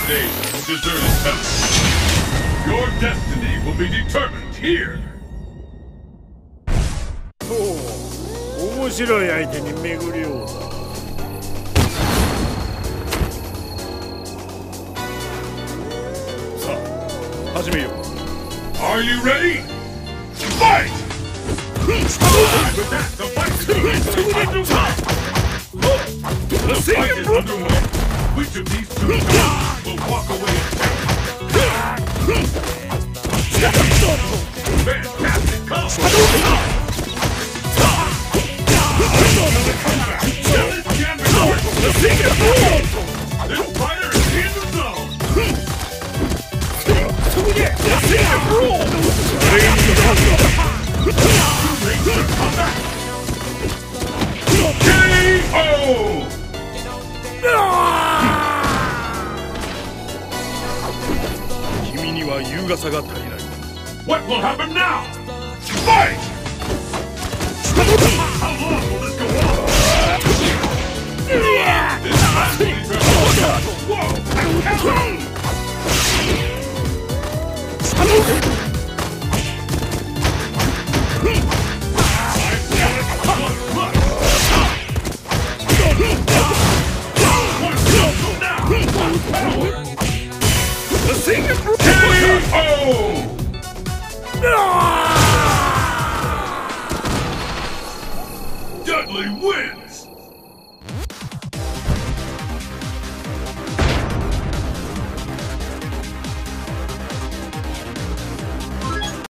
stage of deserted temple. Your destiny will be determined here. おお、面白い相手に巡り合うだ。さあ、始めよう。 Are you ready? Fight! With that, the fight is underway. The fight is underway. Which of these two guys will walk away fantastic combo! This fighter is in the zone! KO! 君には優雅さが足りない。 What will happen now? Fight!